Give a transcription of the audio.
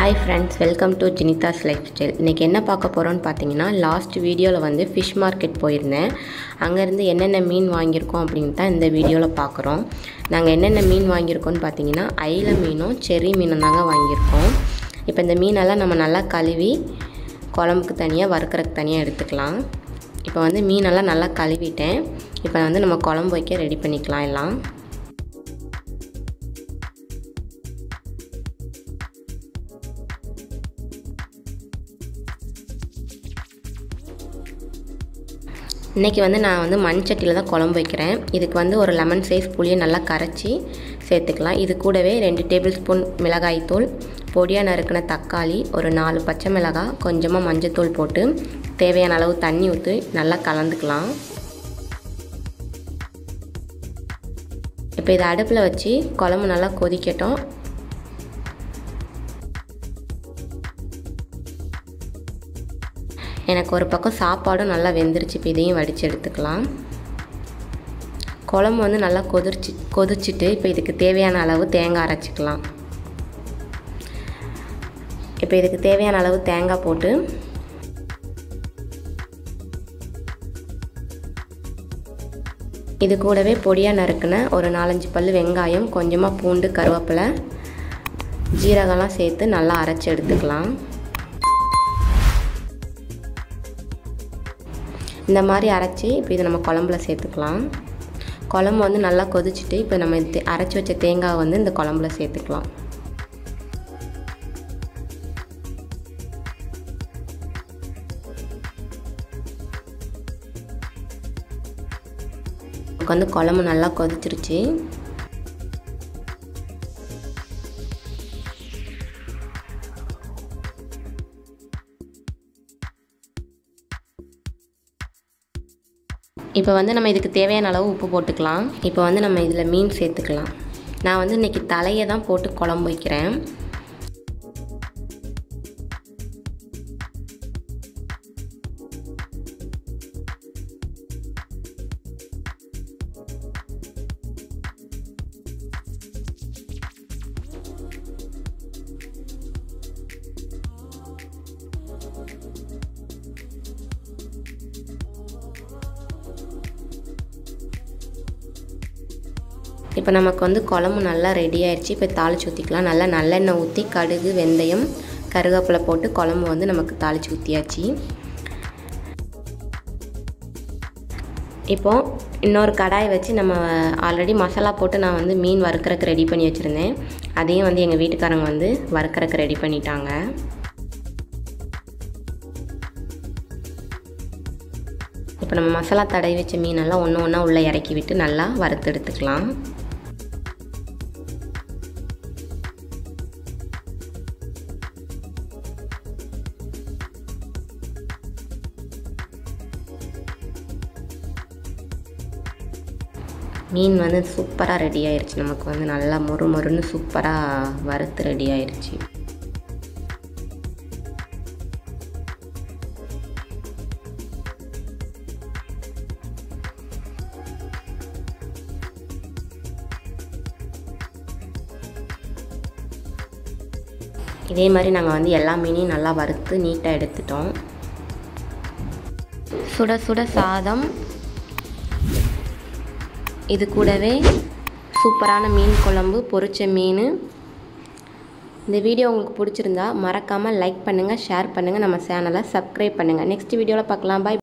Hi friends, welcome to Jinita's Lifestyle. இன்னைக்கு என்ன பார்க்க போறோம்னு பாத்தீங்கன்னா லாஸ்ட் வீடியோல வந்து fish market போயிருந்தேன். அங்க இருந்து என்னென்ன மீன் வாங்கியிருக்கோம் அப்படினு தான் இந்த வீடியோல பார்க்கறோம். நாங்க என்னென்ன மீன் வாங்கியிருக்கோம்னு பாத்தீங்கன்னா ஐல மீனும் செரி மீனும் தாங்க வாங்கியிருக்கோம். இப்போ இந்த மீனெல்லாம் நம்ம நல்லா கழுவி குழம்புக்கு தனியா வறுக்கறதுக்கு தனியா எடுத்துக்கலாம். இப்போ வந்து மீனெல்லாம் நல்லா கழுவிட்டேன். இப்போ வந்து நம்ம குழம்பு வைக்க ரெடி பண்ணிக்கலாம் எல்லாம். இன்னைக்கு வந்து நான் வந்து மண் சட்டில தான் குழம்பு வைக்கிறேன். இதுக்கு வந்து ஒரு லெமன் சைஸ் புளியை நல்லா கரைச்சி சேர்த்துக்கலாம். இது கூடவே 2 டேபிள் ஸ்பூன் மிளகாய் தூள், பொடியா நறுக்கின தக்காளி, ஒரு 4 பச்சை மிளகாய், கொஞ்சமா மஞ்சள் தூள் போட்டு தேவையான அளவு தண்ணி ஊற்றி நல்லா கலந்துக்கலாம். இப்போ இதை அடுப்பில் வச்சு குழம்பு நல்லா கொதிக்கட்டும். எனக்கு ஒரு பக்கம் சாப்பாடும் நல்லா வெந்துருச்சு. இப்போ இதையும் வடித்து எடுத்துக்கலாம். குழம்பு வந்து நல்லா கொதிச்சுட்டு இப்போ இதுக்கு தேவையான அளவு தேங்காய் அரைச்சிக்கலாம். இப்போ இதுக்கு தேவையான அளவு தேங்காய் போட்டு இது கூடவே பொடியாக நறுக்கின ஒரு 4-5 பல்லு வெங்காயம், கொஞ்சமாக பூண்டு, கருவேப்பிலை, ஜீரகம்லாம் சேர்த்து நல்லா அரைச்சி எடுத்துக்கலாம். இந்த மாதிரி அரைச்சி இப்போ இதை நம்ம குழம்புல சேர்த்துக்கலாம். குழம்பு வந்து நல்லா கொதிச்சுட்டு இப்போ நம்ம அரைச்சி வச்ச தேங்காய் வந்து இந்த குழம்புல சேர்த்துக்கலாம். வந்து குழம்பு நல்லா கொதிச்சிருச்சு. இப்போ வந்து நம்ம இதுக்கு தேவையான அளவு உப்பு போட்டுக்கலாம். இப்போ வந்து நம்ம இதில் மீன் சேர்த்துக்கலாம். நான் வந்து இன்றைக்கி தலையை தான் போட்டு குழம்பு வைக்கிறேன். இப்போ நமக்கு வந்து குழம்பு நல்லா ரெடி ஆயிடுச்சு. இப்போ தாளிச்சு ஊற்றிக்கலாம். நல்லா நல்லெண்ணெய் ஊற்றி கடுகு, வெந்தயம், கருவேப்பிலை போட்டு குழம்பு வந்து நமக்கு தாளிச்சு ஊற்றியாச்சு. இப்போது இன்னொரு கடாய் வச்சு நம்ம ஆல்ரெடி மசாலா போட்டு நான் வந்து மீன் வறுக்கிறதுக்கு ரெடி பண்ணி வச்சுருந்தேன். அதையும் வந்து எங்கள் வீட்டுக்காரங்க வந்து வறுக்கிறதுக்கு ரெடி பண்ணிட்டாங்க. இப்போ நம்ம மசாலா தடவி வச்ச மீனெல்லாம் ஒன்று ஒன்றா உள்ளே இறக்கி விட்டு நல்லா வறுத்து எடுத்துக்கலாம். மீன் வந்து சூப்பராக ரெடி ஆயிடுச்சு. நமக்கு வந்து நல்லா மொறு மொறுன்னு சூப்பராக வறுத்து ரெடி ஆயிடுச்சு. இதே மாதிரி நாங்கள் வந்து எல்லா மீனையும் நல்லா வறுத்து நீட்டாக எடுத்துட்டோம். சுட சுட சாதம், இது கூடவே சூப்பரான மீன் குழம்பு, பொரிச்ச மீன். இந்த வீடியோ உங்களுக்கு பிடிச்சிருந்தா மறக்காமல் லைக் பண்ணுங்கள், ஷேர் பண்ணுங்கள், நம்ம சேனலை சப்ஸ்கிரைப் பண்ணுங்கள். நெக்ஸ்ட் வீடியோவில் பார்க்கலாம். பாய்.